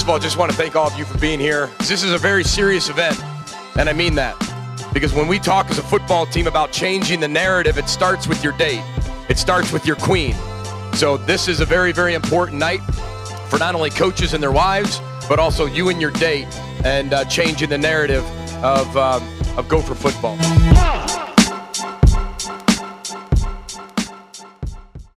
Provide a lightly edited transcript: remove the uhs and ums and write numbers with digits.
of all, just want to thank all of you for being here. This is a very serious event, and I mean that. Because when we talk as a football team about changing the narrative, it starts with your date. It starts with your queen. So this is a very, very important night for not only coaches and their wives, but also you and your date, and changing the narrative of Gopher football.